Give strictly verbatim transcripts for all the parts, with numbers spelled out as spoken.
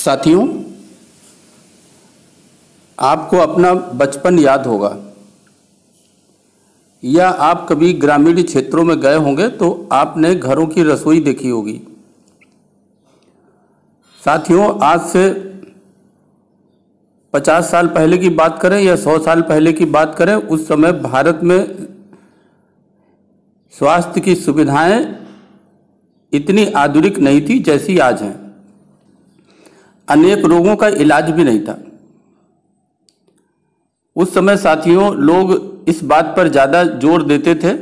साथियों, आपको अपना बचपन याद होगा या आप कभी ग्रामीण क्षेत्रों में गए होंगे तो आपने घरों की रसोई देखी होगी। साथियों, आज से पचास साल पहले की बात करें या सौ साल पहले की बात करें, उस समय भारत में स्वास्थ्य की सुविधाएं इतनी आधुनिक नहीं थी जैसी आज हैं। अनेक रोगों का इलाज भी नहीं था। उस समय साथियों, लोग इस बात पर ज़्यादा जोर देते थे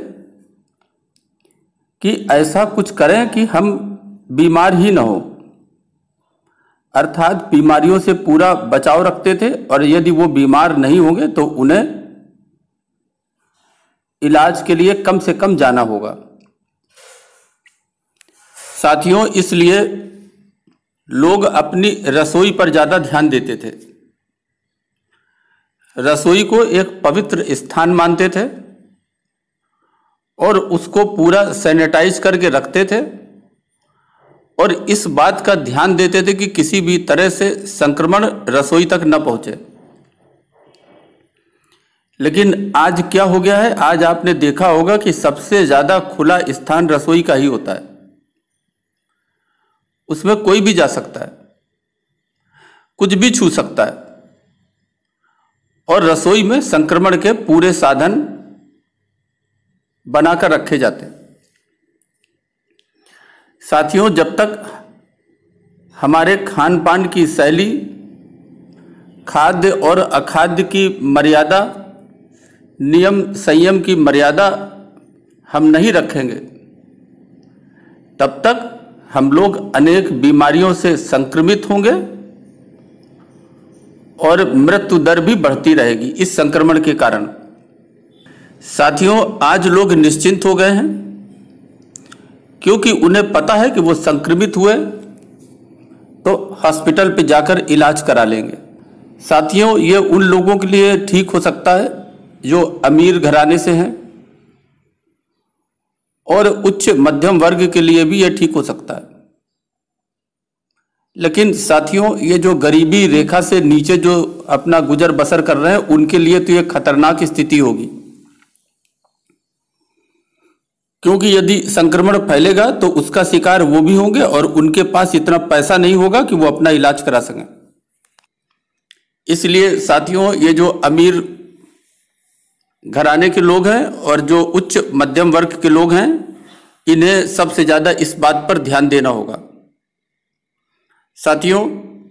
कि ऐसा कुछ करें कि हम बीमार ही न हो, अर्थात बीमारियों से पूरा बचाव रखते थे और यदि वो बीमार नहीं होंगे तो उन्हें इलाज के लिए कम से कम जाना होगा। साथियों, इसलिए लोग अपनी रसोई पर ज़्यादा ध्यान देते थे। रसोई को एक पवित्र स्थान मानते थे और उसको पूरा सैनिटाइज करके रखते थे और इस बात का ध्यान देते थे कि किसी भी तरह से संक्रमण रसोई तक न पहुंचे। लेकिन आज क्या हो गया है? आज आपने देखा होगा कि सबसे ज़्यादा खुला स्थान रसोई का ही होता है। उसमें कोई भी जा सकता है, कुछ भी छू सकता है और रसोई में संक्रमण के पूरे साधन बनाकर रखे जाते हैं। साथियों, जब तक हमारे खान पान की शैली, खाद्य और अखाद्य की मर्यादा, नियम संयम की मर्यादा हम नहीं रखेंगे, तब तक हम लोग अनेक बीमारियों से संक्रमित होंगे और मृत्यु दर भी बढ़ती रहेगी इस संक्रमण के कारण। साथियों, आज लोग निश्चिंत हो गए हैं क्योंकि उन्हें पता है कि वो संक्रमित हुए तो हॉस्पिटल पे जाकर इलाज करा लेंगे। साथियों, ये उन लोगों के लिए ठीक हो सकता है जो अमीर घराने से हैं और उच्च मध्यम वर्ग के लिए भी यह ठीक हो सकता है। लेकिन साथियों, ये जो गरीबी रेखा से नीचे जो अपना गुजर बसर कर रहे हैं, उनके लिए तो ये खतरनाक स्थिति होगी, क्योंकि यदि संक्रमण फैलेगा तो उसका शिकार वो भी होंगे और उनके पास इतना पैसा नहीं होगा कि वो अपना इलाज करा सकें। इसलिए साथियों, ये जो अमीर घराने के लोग हैं और जो उच्च मध्यम वर्ग के लोग हैं, इन्हें सबसे ज्यादा इस बात पर ध्यान देना होगा। साथियों,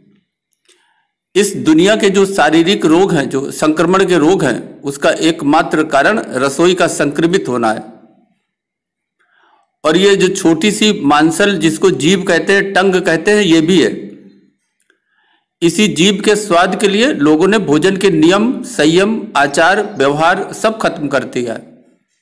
इस दुनिया के जो शारीरिक रोग हैं, जो संक्रमण के रोग हैं, उसका एकमात्र कारण रसोई का संक्रमित होना है। और ये जो छोटी सी मांसल जिसको जीभ कहते हैं, टंग कहते हैं, ये भी है। इसी जीभ के स्वाद के लिए लोगों ने भोजन के नियम, संयम, आचार, व्यवहार सब खत्म कर दिया है।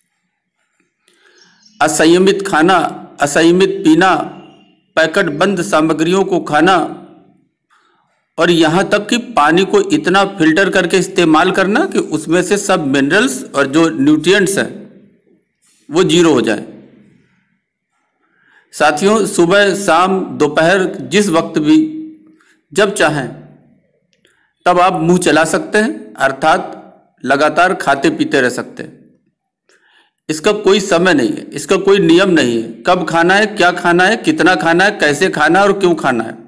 असंयमित खाना, असंयमित पीना, पैकेट बंद सामग्रियों को खाना और यहां तक कि पानी को इतना फिल्टर करके इस्तेमाल करना कि उसमें से सब मिनरल्स और जो न्यूट्रिएंट्स हैं वो जीरो हो जाए। साथियों, सुबह, शाम, दोपहर, जिस वक्त भी जब चाहें तब आप मुंह चला सकते हैं, अर्थात लगातार खाते पीते रह सकते हैं। इसका कोई समय नहीं है, इसका कोई नियम नहीं है। कब खाना है, क्या खाना है, कितना खाना है, कैसे खाना है और क्यों खाना है,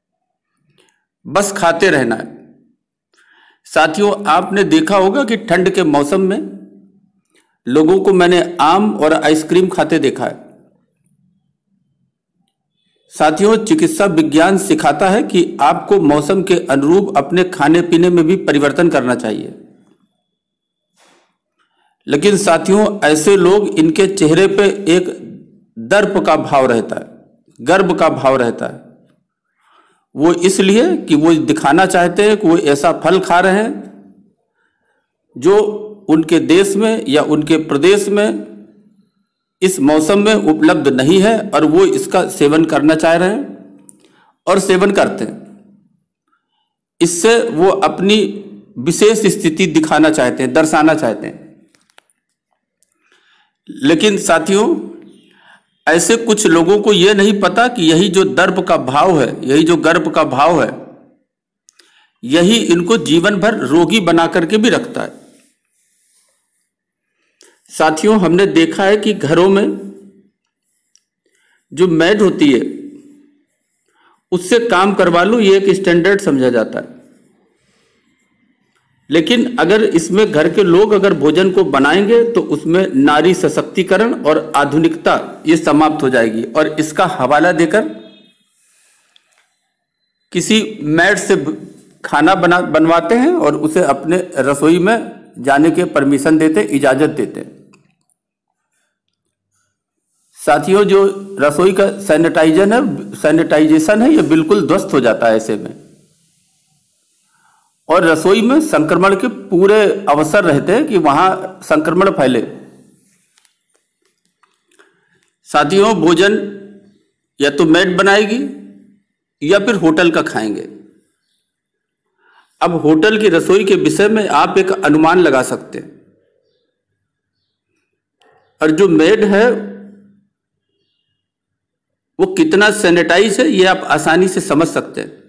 बस खाते रहना है। साथियों, आपने देखा होगा कि ठंड के मौसम में लोगों को मैंने आम और आइसक्रीम खाते देखा है। साथियों, चिकित्सा विज्ञान सिखाता है कि आपको मौसम के अनुरूप अपने खाने पीने में भी परिवर्तन करना चाहिए। लेकिन साथियों, ऐसे लोग, इनके चेहरे पे एक दर्प का भाव रहता है, गर्व का भाव रहता है। वो इसलिए कि वो दिखाना चाहते हैं कि वो ऐसा फल खा रहे हैं जो उनके देश में या उनके प्रदेश में इस मौसम में उपलब्ध नहीं है और वो इसका सेवन करना चाह रहे हैं और सेवन करते हैं। इससे वो अपनी विशेष स्थिति दिखाना चाहते हैं, दर्शाना चाहते हैं। लेकिन साथियों, ऐसे कुछ लोगों को यह नहीं पता कि यही जो दर्प का भाव है, यही जो गर्व का भाव है, यही इनको जीवन भर रोगी बना करके भी रखता है। साथियों, हमने देखा है कि घरों में जो मेड होती है उससे काम करवा लो, ये एक स्टैंडर्ड समझा जाता है। लेकिन अगर इसमें घर के लोग अगर भोजन को बनाएंगे तो उसमें नारी सशक्तिकरण और आधुनिकता ये समाप्त हो जाएगी। और इसका हवाला देकर किसी मेड से खाना बना बनवाते हैं और उसे अपने रसोई में जाने के परमिशन देते, इजाजत देते। साथियों, जो रसोई का सैनिटाइजन है सैनिटाइजेशन है ये बिल्कुल ध्वस्त हो जाता है ऐसे में, और रसोई में संक्रमण के पूरे अवसर रहते हैं कि वहां संक्रमण फैले। साथियों, भोजन या तो मेड बनाएगी या फिर होटल का खाएंगे। अब होटल की रसोई के विषय में आप एक अनुमान लगा सकते हैं, और जो मेड है वो कितना सैनिटाइज है ये आप आसानी से समझ सकते हैं।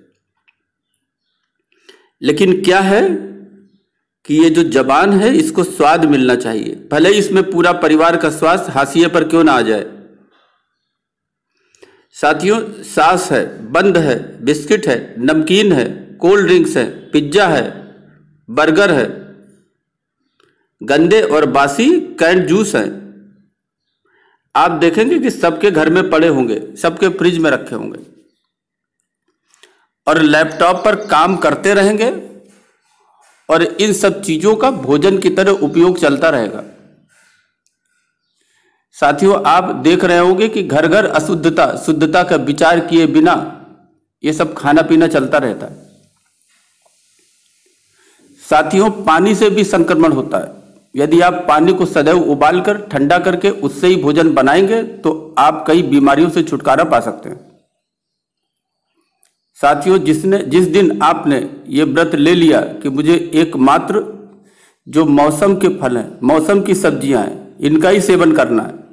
लेकिन क्या है कि ये जो जबान है इसको स्वाद मिलना चाहिए, भले ही इसमें पूरा परिवार का स्वास्थ्य हाशिए पर क्यों ना आ जाए। साथियों, सास है, बंद है, बिस्किट है, नमकीन है, कोल्ड ड्रिंक्स है, पिज्जा है, बर्गर है, गंदे और बासी कैंड जूस है। आप देखेंगे कि सबके घर में पड़े होंगे, सबके फ्रिज में रखे होंगे, और लैपटॉप पर काम करते रहेंगे और इन सब चीजों का भोजन की तरह उपयोग चलता रहेगा। साथियों, आप देख रहे होंगे कि घर घर अशुद्धता शुद्धता का विचार किए बिना ये सब खाना पीना चलता रहता है। साथियों, पानी से भी संक्रमण होता है। यदि आप पानी को सदैव उबालकर ठंडा करके उससे ही भोजन बनाएंगे तो आप कई बीमारियों से छुटकारा पा सकते हैं। साथियों, जिसने जिस दिन आपने ये व्रत ले लिया कि मुझे एकमात्र जो मौसम के फल हैं, मौसम की सब्जियां हैं, इनका ही सेवन करना है,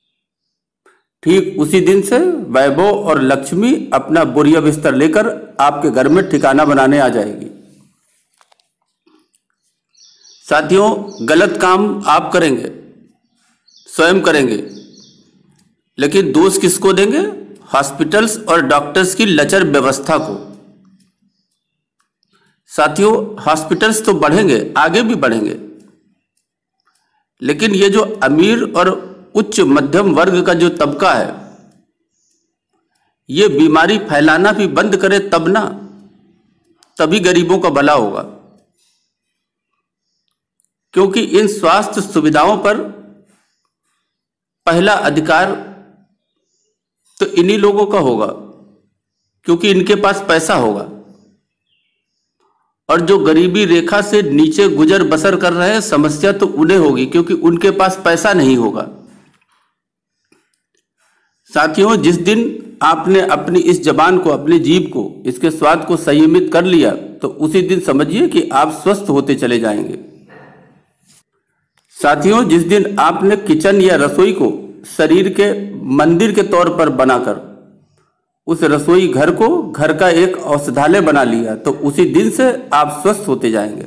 ठीक उसी दिन से वैभव और लक्ष्मी अपना बोरिया बिस्तर लेकर आपके घर में ठिकाना बनाने आ जाएगी। साथियों, गलत काम आप करेंगे, स्वयं करेंगे, लेकिन दोष किसको देंगे? हॉस्पिटल्स और डॉक्टर्स की लचर व्यवस्था को। साथियों, हॉस्पिटल्स तो बढ़ेंगे, आगे भी बढ़ेंगे, लेकिन ये जो अमीर और उच्च मध्यम वर्ग का जो तबका है ये बीमारी फैलाना भी बंद करे तब ना, तभी गरीबों का भला होगा। क्योंकि इन स्वास्थ्य सुविधाओं पर पहला अधिकार तो इन्हीं लोगों का होगा, क्योंकि इनके पास पैसा होगा। और जो गरीबी रेखा से नीचे गुजर बसर कर रहे हैं, समस्या तो उन्हें होगी क्योंकि उनके पास पैसा नहीं होगा। साथियों, जिस दिन आपने अपनी इस जबान को, अपनी जीभ को, इसके स्वाद को संयमित कर लिया तो उसी दिन समझिए कि आप स्वस्थ होते चले जाएंगे। साथियों, जिस दिन आपने किचन या रसोई को शरीर के मंदिर के तौर पर बनाकर उस रसोई घर को घर का एक औषधालय बना लिया तो उसी दिन से आप स्वस्थ होते जाएंगे।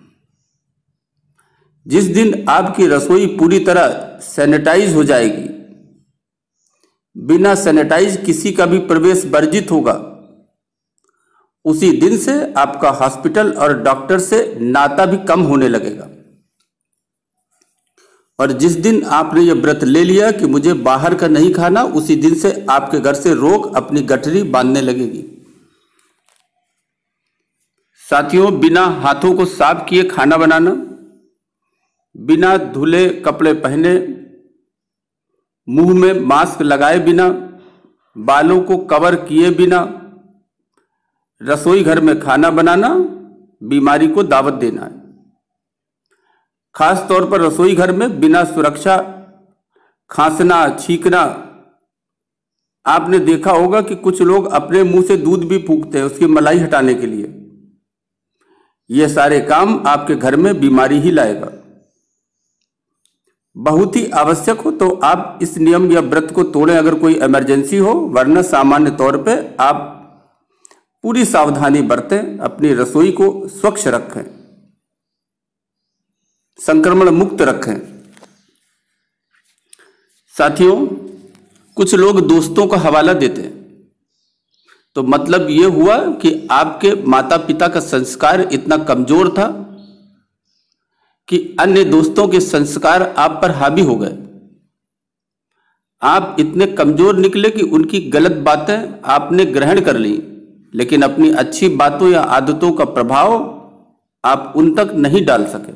जिस दिन आपकी रसोई पूरी तरह सैनिटाइज हो जाएगी, बिना सैनिटाइज किसी का भी प्रवेश वर्जित होगा, उसी दिन से आपका हॉस्पिटल और डॉक्टर से नाता भी कम होने लगेगा। और जिस दिन आपने ये व्रत ले लिया कि मुझे बाहर का नहीं खाना, उसी दिन से आपके घर से रोग अपनी गठरी बांधने लगेगी। साथियों, बिना हाथों को साफ किए खाना बनाना, बिना धुले कपड़े पहने, मुंह में मास्क लगाए बिना, बालों को कवर किए बिना रसोई घर में खाना बनाना बीमारी को दावत देना है। खास तौर पर रसोई घर में बिना सुरक्षा खांसना, छींकना। आपने देखा होगा कि कुछ लोग अपने मुंह से दूध भी फूंकते हैं उसकी मलाई हटाने के लिए। ये सारे काम आपके घर में बीमारी ही लाएगा। बहुत ही आवश्यक हो तो आप इस नियम या व्रत को तोड़ें अगर कोई इमरजेंसी हो, वरना सामान्य तौर पे आप पूरी सावधानी बरतें, अपनी रसोई को स्वच्छ रखें, संक्रमण मुक्त रखें। साथियों, कुछ लोग दोस्तों का हवाला देते हैं, तो मतलब ये हुआ कि आपके माता पिता का संस्कार इतना कमजोर था कि अन्य दोस्तों के संस्कार आप पर हावी हो गए। आप इतने कमजोर निकले कि उनकी गलत बातें आपने ग्रहण कर ली, लेकिन अपनी अच्छी बातों या आदतों का प्रभाव आप उन तक नहीं डाल सके।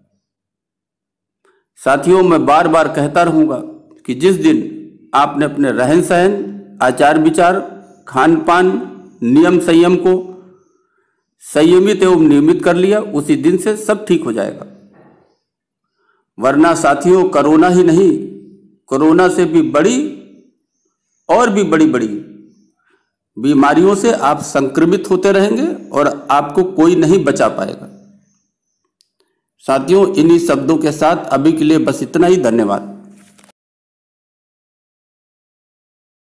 साथियों, मैं बार बार कहता रहूंगा कि जिस दिन आपने अपने रहन सहन, आचार विचार, खान पान, नियम संयम को संयमित एवं नियमित कर लिया, उसी दिन से सब ठीक हो जाएगा। वरना साथियों, कोरोना ही नहीं, कोरोना से भी बड़ी और भी बड़ी बड़ी बीमारियों से आप संक्रमित होते रहेंगे और आपको कोई नहीं बचा पाएगा। साथियों, इन्हीं शब्दों के साथ अभी के लिए बस इतना ही। धन्यवाद।